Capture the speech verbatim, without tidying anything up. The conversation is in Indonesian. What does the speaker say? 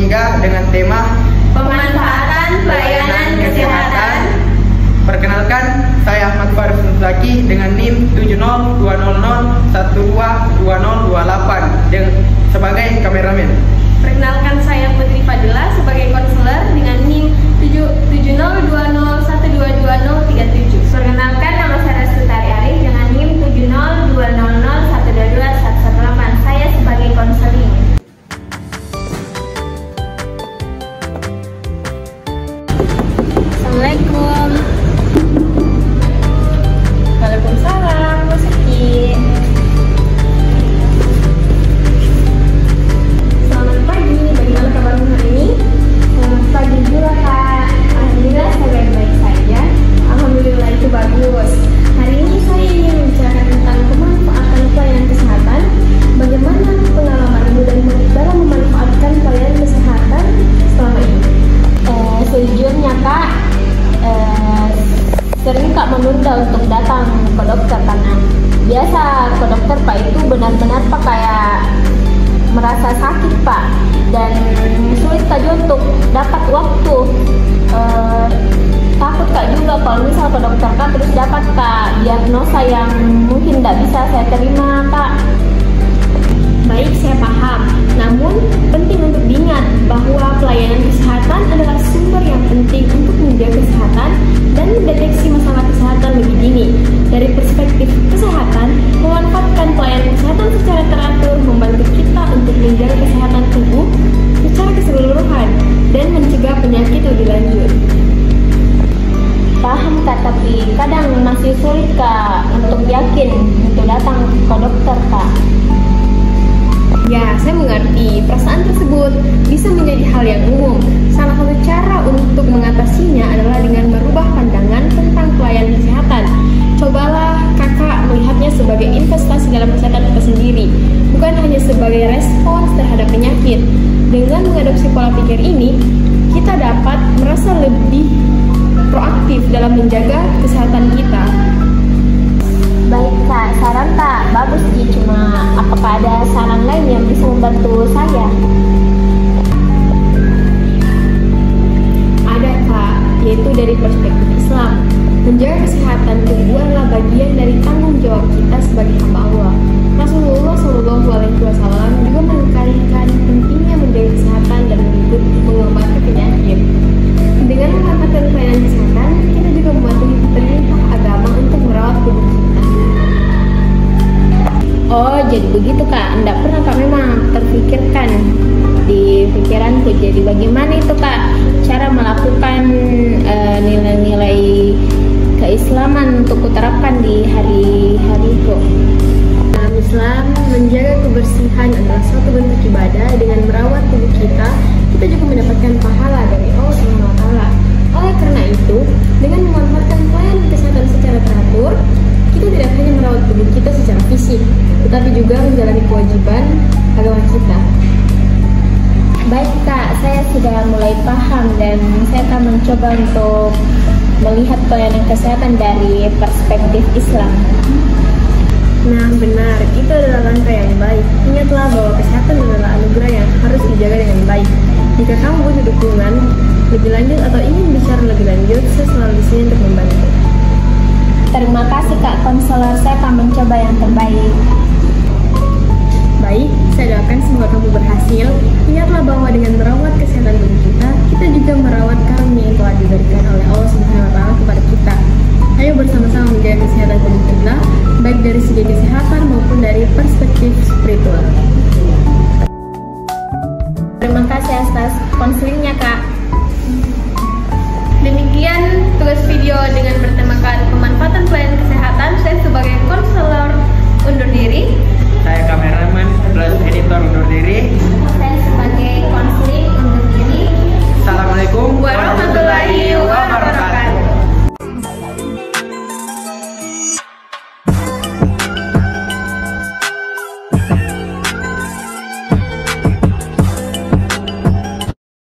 ketiga dengan tema Pemanfaatan Pelayanan Kesehatan. Perkenalkan, saya Ahmad Faris Zaki dengan N I M tujuh nol dua nol nol satu dua dua nol dua delapan dengan sebagai kameramen. Perkenalkan, saya Putri Fadila sebagai konselor dengan N I M tujuh nol dua nol satu dua dua nol tiga tujuh. Perkenalkan, nama saya Restutari Arif dengan N I M tujuh nol dua nol nol satu dua dua satu satu delapan. Saya sebagai konseling. Assalamualaikum. Waalaikumsalam, Mas Seki. Selamat pagi, bagaimana kabarmu hari ini? Selamat pagi juga, Kak. Alhamdulillah saya baik-baik saja. Alhamdulillah, itu bagus. Hari ini saya ingin membicarakan tentang pemanfaatan pelayanan kesehatan. Bagaimana pengalamanmu dan dalam memanfaatkan pelayanan kesehatan selama ini? Eh, sejujurnya, Kak, eh, sering Kak menunda untuk datang ke dokter karena biasa ke dokter Pak itu benar-benar Pak kayak merasa sakit Pak, dan sulit Kak juga untuk dapat waktu. Eh, takut Kak juga kalau misal ke dokter Kak terus dapat Kak diagnosa yang mungkin tidak bisa saya terima Kak. Baik, saya paham. Namun, penting untuk diingat bahwa pelayanan kesehatan adalah sumber yang penting untuk menjaga kesehatan dan mendeteksi masalah kesehatan lebih dini. Dari perspektif kesehatan, memanfaatkan pelayanan kesehatan secara teratur membantu kita untuk menjaga kesehatan tubuh secara keseluruhan dan mencegah penyakit lebih lanjut. Paham Kak, tapi kadang masih sulit Kak untuk yakin untuk datang ke dokter Kak. Ya, saya mengerti. Perasaan tersebut bisa menjadi hal yang umum. Salah satu cara untuk mengatasinya adalah dengan merubah pandangan tentang pelayanan kesehatan. Cobalah kakak melihatnya sebagai investasi dalam kesehatan kita sendiri, bukan hanya sebagai respons terhadap penyakit. Dengan mengadopsi pola pikir ini, kita dapat merasa lebih proaktif dalam menjaga kesehatan kita. Baik Kak, saran Kak bagus sih, cuma apakah ada saran lain yang bisa membantu saya? Ada Kak, yaitu dari perspektif Islam. Menjaga kesehatan tubuh adalah bagian dari tanggung jawab kita sebagai hamba Allah. Rasulullah shallallahu alaihi wasallam juga menekankan pentingnya menjaga kesehatan dan mengikuti pengobatan penyakit. Dengan memanfaatkan pelayanan kesehatan, kita juga mematuhi perintah agama untuk merawat tubuh kita. Oh, jadi begitu Kak. Enggak pernah Kak memang terpikirkan di pikiranku. Jadi bagaimana itu Kak cara melakukan uh, nilai-nilai keislaman untuk kuterapkan di hari-hariku? Dalam Islam, menjaga kebersihan adalah suatu bentuk ibadah. Dengan merawat tubuh kita, kita juga mendapatkan pahala dari Allah subhanahu wa taala. Oleh karena itu, dengan memanfaatkan pelayanan kesehatan secara teratur, kita tidak hanya merawat tubuh kita secara fisik, tetapi juga menjalani kewajiban agama kita. Baik Kak, saya sudah mulai paham dan saya akan mencoba untuk melihat pelayanan kesehatan dari perspektif Islam. Nah, benar, itu adalah langkah yang baik. Ingatlah bahwa kesehatan adalah anugerah yang harus dijaga dengan baik. Jika kamu butuh dukungan lebih lanjut atau ingin bicara lebih lanjut, saya selalu di sini untuk membantu. Terima kasih Kak konselor, saya akan mencoba yang terbaik. Baik, saya doakan semoga kamu berhasil. Ingatlah bahwa dengan merawat